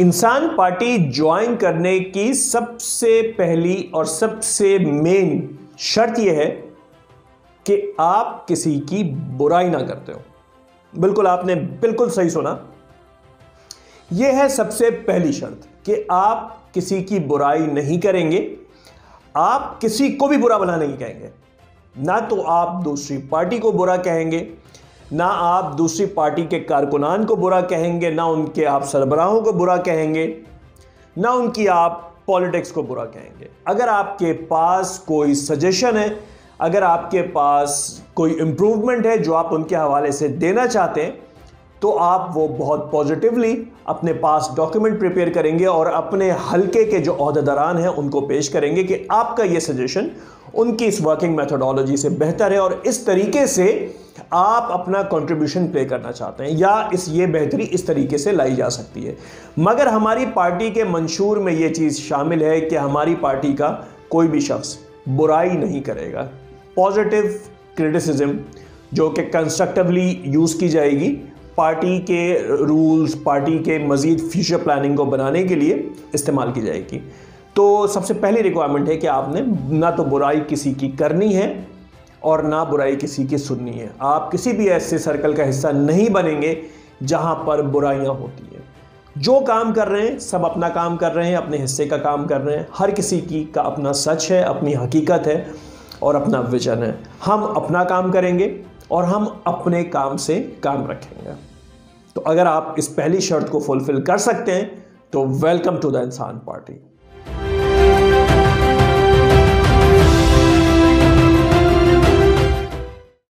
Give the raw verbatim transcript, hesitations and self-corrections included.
इंसान party join करने की सबसे पहली और सबसे मेन शर्त यह है कि आप किसी की बुराई ना करते हो। बिल्कुल, आपने बिल्कुल सही सुना। यह है सबसे पहली शर्त कि आप किसी की बुराई नहीं करेंगे। आप किसी को भी बुरा भला नहीं कहेंगे। ना तो आप दूसरी पार्टी को बुरा कहेंगे, ना आप दूसरी पार्टी के कारकुनान को बुरा कहेंगे, ना उनके आप सरबराहों को बुरा कहेंगे, ना उनकी आप पॉलिटिक्स को बुरा कहेंगे। अगर आपके पास कोई सजेशन है, अगर आपके पास कोई इम्प्रूवमेंट है जो आप उनके हवाले से देना चाहते हैं, तो आप वो बहुत पॉजिटिवली अपने पास डॉक्यूमेंट प्रिपेयर करेंगे और अपने हल्के के जो ओहदेदारान हैं उनको पेश करेंगे कि आपका ये सजेशन उनकी इस वर्किंग मेथोडोलॉजी से बेहतर है और इस तरीके से आप अपना कंट्रीब्यूशन प्ले करना चाहते हैं, या इस ये बेहतरी इस तरीके से लाई जा सकती है। मगर हमारी पार्टी के मंशूर में ये चीज़ शामिल है कि हमारी पार्टी का कोई भी शख्स बुराई नहीं करेगा। पॉजिटिव क्रिटिसिज्म जो कि कंस्ट्रक्टिवली यूज़ की जाएगी, पार्टी के रूल्स, पार्टी के मज़ीद फ्यूचर प्लानिंग को बनाने के लिए इस्तेमाल की जाएगी। तो सबसे पहली रिक्वायरमेंट है कि आपने ना तो बुराई किसी की करनी है और ना बुराई किसी की सुननी है। आप किसी भी ऐसे सर्कल का हिस्सा नहीं बनेंगे जहां पर बुराइयां होती हैं। जो काम कर रहे हैं सब अपना काम कर रहे हैं, अपने हिस्से का काम कर रहे हैं। हर किसी की का अपना सच है, अपनी हकीकत है और अपना विजन है। हम अपना काम करेंगे और हम अपने काम से काम रखेंगे। तो अगर आप इस पहली शर्त को फुलफिल कर सकते हैं तो welcome to the Insaan party.